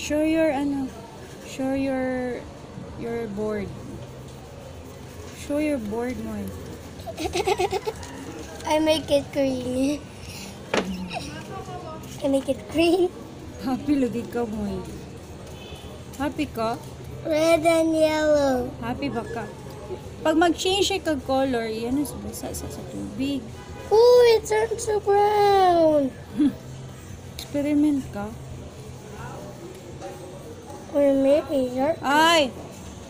Show your show your board. Show your board mo. I make it green. I make it green. Happy lagi ka mo. Happy ka? Red and yellow. Happy ba ka? Pag mag-change siya kag color, yan is basa sa tubig. Oh, it turned to brown. Experiment ka. Or maybe you're Ay!